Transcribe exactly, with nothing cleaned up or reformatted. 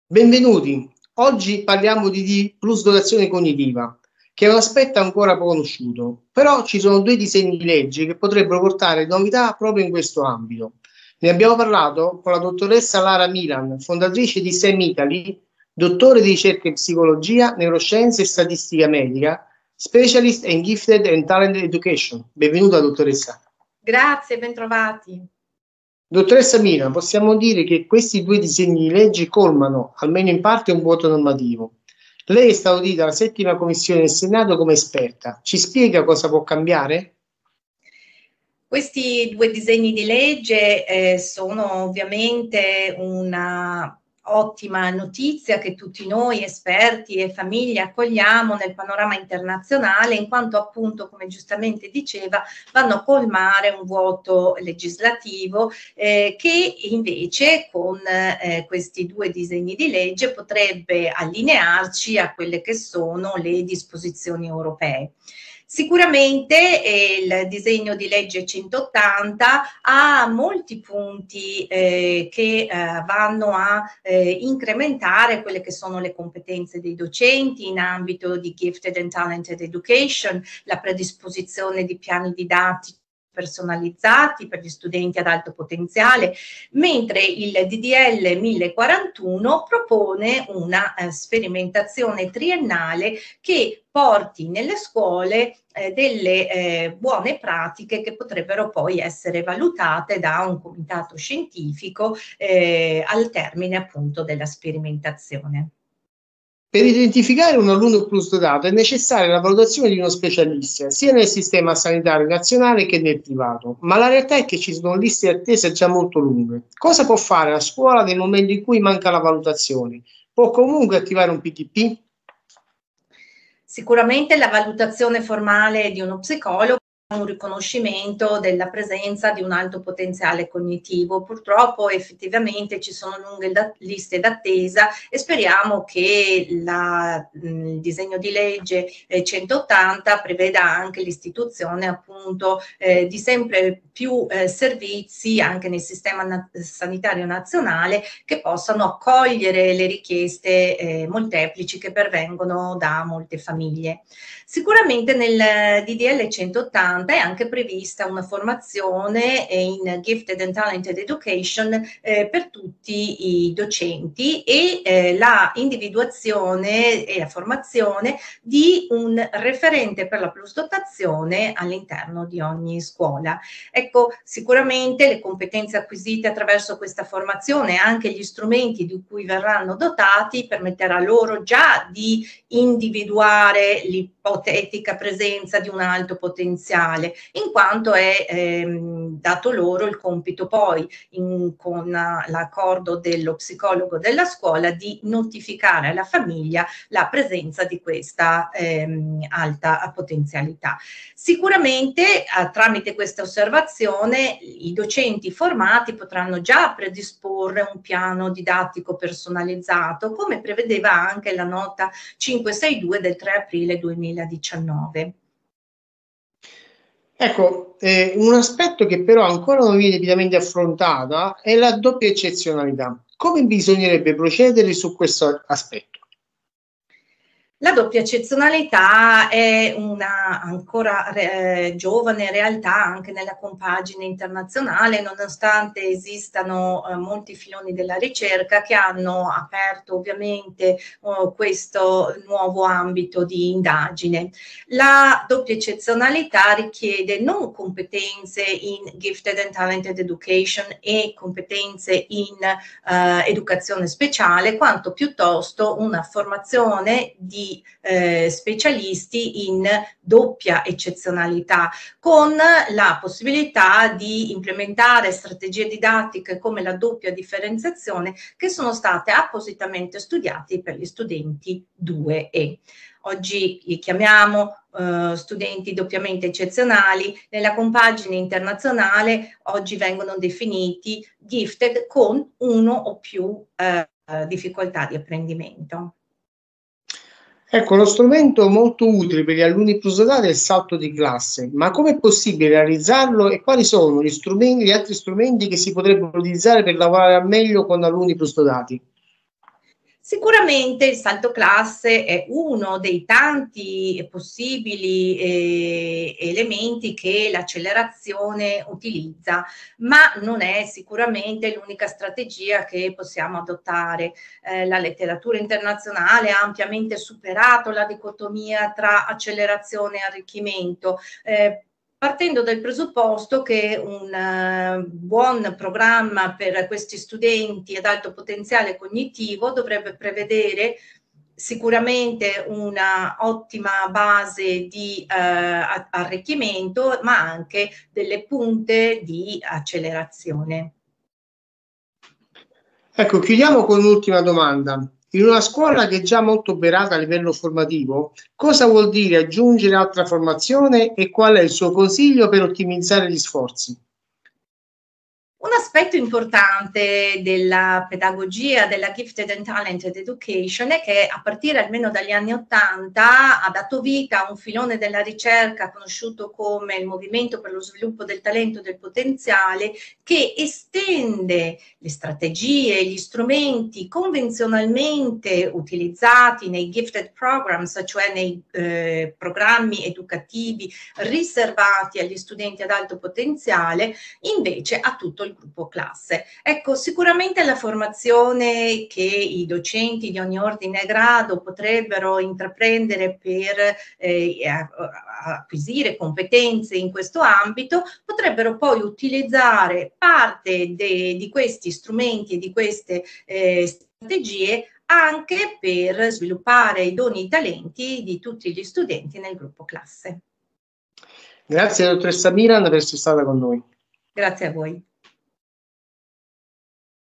Benvenuti. Oggi parliamo di, di plus dotazione cognitiva, che è un aspetto ancora poco conosciuto, però ci sono due disegni di legge che potrebbero portare novità proprio in questo ambito. Ne abbiamo parlato con la dottoressa Lara Milan, fondatrice di SEM Italy, dottore di ricerca in psicologia, neuroscienze e statistica medica, specialist in gifted and talented education. Benvenuta, dottoressa. Grazie, bentrovati. Dottoressa Mina, possiamo dire che questi due disegni di legge colmano, almeno in parte, un vuoto normativo. Lei è stata audita alla settima commissione del Senato come esperta. Ci spiega cosa può cambiare? Questi due disegni di legge eh, sono ovviamente una ottima notizia che tutti noi esperti e famiglie accogliamo nel panorama internazionale, in quanto appunto, come giustamente diceva, vanno a colmare un vuoto legislativo eh, che invece con eh, questi due disegni di legge potrebbe allinearci a quelle che sono le disposizioni europee. Sicuramente eh, il disegno di legge centottanta ha molti punti eh, che eh, vanno a eh, incrementare quelle che sono le competenze dei docenti in ambito di gifted and talented education, la predisposizione di piani didattici personalizzati per gli studenti ad alto potenziale, mentre il D D L mille quarantuno propone una eh, sperimentazione triennale che porti nelle scuole eh, delle eh, buone pratiche che potrebbero poi essere valutate da un comitato scientifico eh, al termine appunto della sperimentazione. Per identificare un alunno plus dotato è necessaria la valutazione di uno specialista, sia nel sistema sanitario nazionale che nel privato, ma la realtà è che ci sono liste di attesa già molto lunghe. Cosa può fare la scuola nel momento in cui manca la valutazione? Può comunque attivare un P T P? Sicuramente la valutazione formale di uno psicologo è un riconoscimento della presenza di un alto potenziale cognitivo. Purtroppo effettivamente ci sono lunghe da- liste d'attesa e speriamo che la, mh, il disegno di legge eh, centottanta preveda anche l'istituzione appunto eh, di sempre più eh, servizi anche nel sistema na- sanitario nazionale che possano accogliere le richieste eh, molteplici che pervengono da molte famiglie. Sicuramente nel D D L centottanta è anche prevista una formazione in Gifted and Talented Education eh, per tutti i docenti e eh, la individuazione e la formazione di un referente per la plusdotazione all'interno di ogni scuola. Ecco, sicuramente le competenze acquisite attraverso questa formazione e anche gli strumenti di cui verranno dotati permetterà loro già di individuare l'ipotetica presenza di un alto potenziale, in quanto è ehm, dato loro il compito poi in, con uh, l'accordo dello psicologo della scuola di notificare alla famiglia la presenza di questa ehm, alta potenzialità. Sicuramente uh, tramite questa osservazione i docenti formati potranno già predisporre un piano didattico personalizzato, come prevedeva anche la nota cinquecentosesantadue del tre aprile duemiladiciannove. Ecco, eh, un aspetto che però ancora non viene pienamente affrontata è la doppia eccezionalità. Come bisognerebbe procedere su questo aspetto? La doppia eccezionalità è una ancora eh, giovane realtà anche nella compagine internazionale, nonostante esistano eh, molti filoni della ricerca che hanno aperto ovviamente oh, questo nuovo ambito di indagine. La doppia eccezionalità richiede non competenze in Gifted and Talented Education e competenze in eh, educazione speciale, quanto piuttosto una formazione di Eh, specialisti in doppia eccezionalità, con la possibilità di implementare strategie didattiche come la doppia differenziazione che sono state appositamente studiate per gli studenti due E. Oggi li chiamiamo uh, studenti doppiamente eccezionali. Nella compagine internazionale oggi vengono definiti gifted con uno o più uh, difficoltà di apprendimento. Ecco, lo strumento molto utile per gli alunni plus dotati è il salto di classe, ma come è possibile realizzarlo e quali sono gli strumenti, gli altri strumenti che si potrebbero utilizzare per lavorare al meglio con alunni plus dotati? Sicuramente il salto classe è uno dei tanti possibili eh, elementi che l'accelerazione utilizza, ma non è sicuramente l'unica strategia che possiamo adottare. Eh, la letteratura internazionale ha ampiamente superato la dicotomia tra accelerazione e arricchimento, eh, partendo dal presupposto che un uh, buon programma per questi studenti ad alto potenziale cognitivo dovrebbe prevedere sicuramente una ottima base di uh, arricchimento, ma anche delle punte di accelerazione. Ecco, chiudiamo con un'ultima domanda. In una scuola che è già molto berata a livello formativo, cosa vuol dire aggiungere altra formazione e qual è il suo consiglio per ottimizzare gli sforzi? Un aspetto importante della pedagogia della Gifted and Talented Education è che a partire almeno dagli anni Ottanta ha dato vita a un filone della ricerca conosciuto come il Movimento per lo Sviluppo del Talento e del Potenziale, che estende le strategie e gli strumenti convenzionalmente utilizzati nei Gifted Programs, cioè nei eh, programmi educativi riservati agli studenti ad alto potenziale, invece a tutto il gruppo classe. Ecco, sicuramente la formazione che i docenti di ogni ordine e grado potrebbero intraprendere per eh, acquisire competenze in questo ambito, potrebbero poi utilizzare parte de, di questi strumenti e di queste eh, strategie anche per sviluppare i doni e i talenti di tutti gli studenti nel gruppo classe. Grazie dottoressa Miran per essere stata con noi. Grazie a voi.